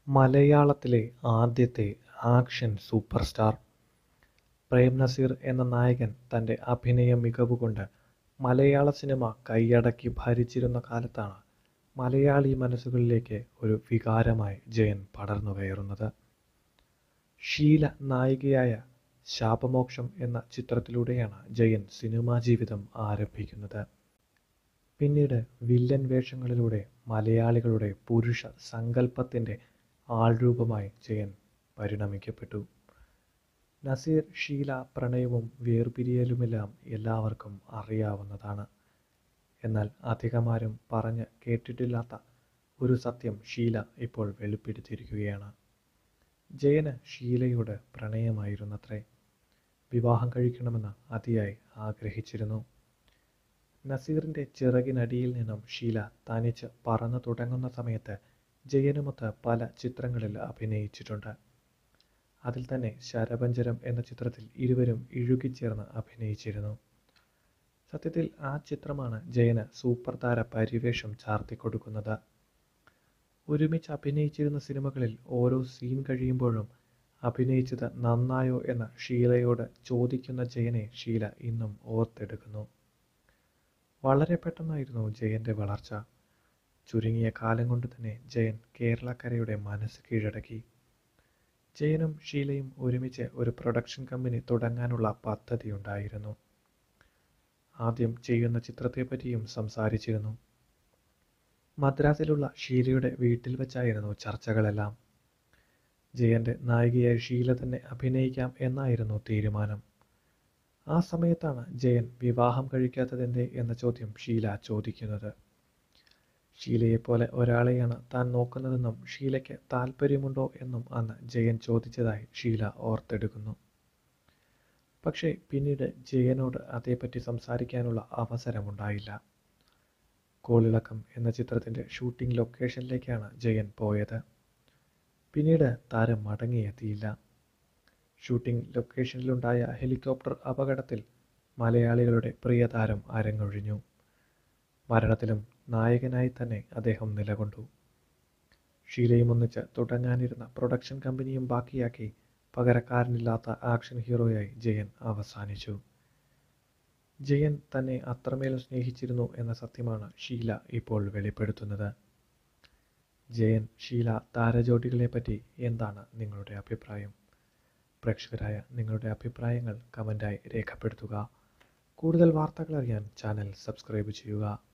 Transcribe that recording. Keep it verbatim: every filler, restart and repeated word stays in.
മലയാളത്തിലെ ആദ്യത്തെ action super star Prem Nazir എന്ന നായകൻ തൻ്റെ അഭിനയ മികവുകൊണ്ട് മലയാള സിനിമ കൈയടക്കി ഭരിച്ചിരുന്ന കാലത്താണ് മലയാളി മനസ്സുകളിലേക്ക് ഒരു വികാരമായി ജയൻ പടർന്നുകയറുന്നത്. ഷീല നായികയായ ശാപമോക്ഷം എന്ന ചിത്രത്തിലൂടെയാണ് ജയൻ സിനിമാ ജീവിതം ആരംഭിക്കുന്നത്. പിന്നീട് വില്ലൻ വേഷങ്ങളിലൂടെ മലയാളികളുടെ പുരുഷ സങ്കല്പത്തിൻ്റെ ആൾരൂപമായി ജയൻ പരിണമിക്കപ്പെട്ടു. നസീർ ഷീല പ്രണയവും വേർപിരിയലുമെല്ലാം എല്ലാവർക്കും അറിയാവുന്നതാണ്. എന്നാൽ അധികമാരും പറഞ്ഞ് കേട്ടിട്ടില്ലാത്ത ഒരു സത്യം ഷീല ഇപ്പോൾ വെളിപ്പെടുത്തിയിരിക്കുകയാണ്. ജയന് ഷീലയോട് പ്രണയമായിരുന്നത്രേ. വിവാഹം കഴിക്കണമെന്ന് അതിയായി ആഗ്രഹിച്ചിരുന്നു. നസീറിൻ്റെ ചിറകിനടിയിൽ നിന്നും ഷീല തനിച്ച് പറന്നു തുടങ്ങുന്ന സമയത്ത് ജയനുമൊത്ത് പല ചിത്രങ്ങളിൽ അഭിനയിച്ചിട്ടുണ്ട്. അതിൽ തന്നെ ശരപഞ്ചരം എന്ന ചിത്രത്തിൽ ഇരുവരും ഇഴുകിച്ചേർന്ന് അഭിനയിച്ചിരുന്നു. സത്യത്തിൽ ആ ചിത്രമാണ് ജയന് സൂപ്പർ താര പരിവേഷം ചാർത്തിക്കൊടുക്കുന്നത്. ഒരുമിച്ച് അഭിനയിച്ചിരുന്ന സിനിമകളിൽ ഓരോ സീൻ കഴിയുമ്പോഴും അഭിനയിച്ചത് നന്നായോ എന്ന് ഷീലയോട് ചോദിക്കുന്ന ജയനെ ഷീല ഇന്നും ഓർത്തെടുക്കുന്നു. വളരെ പെട്ടെന്നായിരുന്നു ജയൻ്റെ വളർച്ച. ചുരുങ്ങിയ കാലം കൊണ്ട് തന്നെ ജയൻ കേരളക്കരയുടെ മനസ്സ് കീഴടക്കി. ജയനും ഷീലയും ഒരുമിച്ച് ഒരു പ്രൊഡക്ഷൻ കമ്പനി തുടങ്ങാനുള്ള പദ്ധതിയുണ്ടായിരുന്നു. ആദ്യം ചെയ്യുന്ന ചിത്രത്തെപ്പറ്റിയും സംസാരിച്ചിരുന്നു. മദ്രാസിലുള്ള ഷീലയുടെ വീട്ടിൽ വെച്ചായിരുന്നു ചർച്ചകളെല്ലാം. ജയൻ്റെ നായികയായി ഷീല തന്നെ അഭിനയിക്കാം എന്നായിരുന്നു തീരുമാനം. ആ സമയത്താണ് ജയൻ വിവാഹം കഴിക്കാത്തതെന്തേ എന്ന ചോദ്യം ഷീല ചോദിക്കുന്നത്. ഷീലയെപ്പോലെ ഒരാളെയാണ് താൻ നോക്കുന്നതെന്നും ഷീലയ്ക്ക് താല്പര്യമുണ്ടോ എന്നും അന്ന് ജയൻ ചോദിച്ചതായി ഷീല ഓർത്തെടുക്കുന്നു. പക്ഷേ പിന്നീട് ജയനോട് അതേപ്പറ്റി സംസാരിക്കാനുള്ള അവസരമുണ്ടായില്ല. കോളിളക്കം എന്ന ചിത്രത്തിൻ്റെ ഷൂട്ടിംഗ് ലൊക്കേഷനിലേക്കാണ് ജയൻ പോയത്. പിന്നീട് താരം മടങ്ങിയെത്തിയില്ല. ഷൂട്ടിംഗ് ലൊക്കേഷനിലുണ്ടായ ഹെലികോപ്റ്റർ അപകടത്തിൽ മലയാളികളുടെ പ്രിയ താരം അരങ്ങൊഴിഞ്ഞു. മരണത്തിലും നായകനായി തന്നെ അദ്ദേഹം നിലകൊണ്ടു. ഷീലയും ഒന്നിച്ച് തുടങ്ങാനിരുന്ന പ്രൊഡക്ഷൻ കമ്പനിയും ബാക്കിയാക്കി പകരക്കാരനില്ലാത്ത ആക്ഷൻ ഹീറോയായി ജയൻ അവസാനിച്ചു. ജയൻ തന്നെ അത്രമേൽ സ്നേഹിച്ചിരുന്നു എന്ന സത്യമാണ് ഷീല ഇപ്പോൾ വെളിപ്പെടുത്തുന്നത്. ജയൻ ഷീല താരജോഡികളെപ്പറ്റി എന്താണ് നിങ്ങളുടെ അഭിപ്രായം? പ്രേക്ഷകരായ നിങ്ങളുടെ അഭിപ്രായങ്ങൾ കമൻ്റായി രേഖപ്പെടുത്തുക. കൂടുതൽ വാർത്തകൾ അറിയാൻ ചാനൽ സബ്സ്ക്രൈബ് ചെയ്യുക.